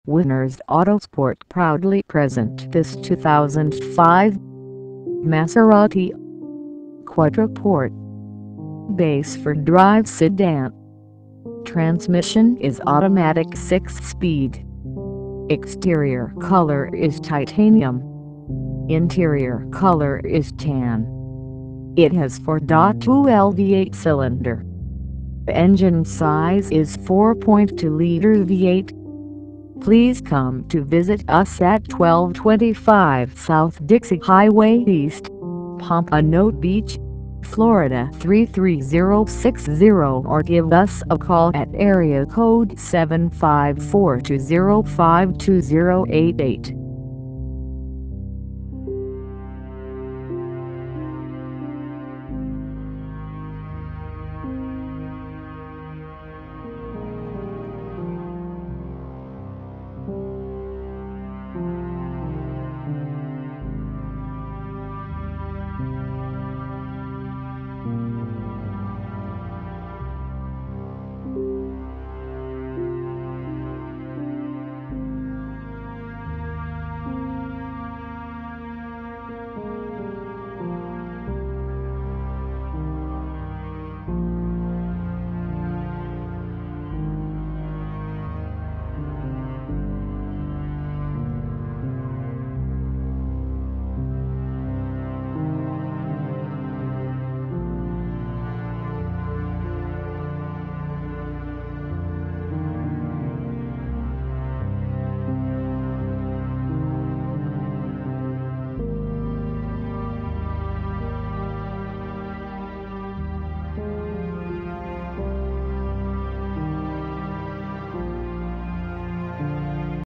Winners Autosport proudly present this 2005 Maserati Quattroporte. Base for drive sedan. Transmission is automatic 6-speed. Exterior color is titanium. Interior color is tan. It has 4.2 V8 cylinder. Engine size is 4.2-liter V8. Please come to visit us at 1225 South Dixie Highway East, Pompano Beach, Florida 33060, or give us a call at area code 754-205-2088.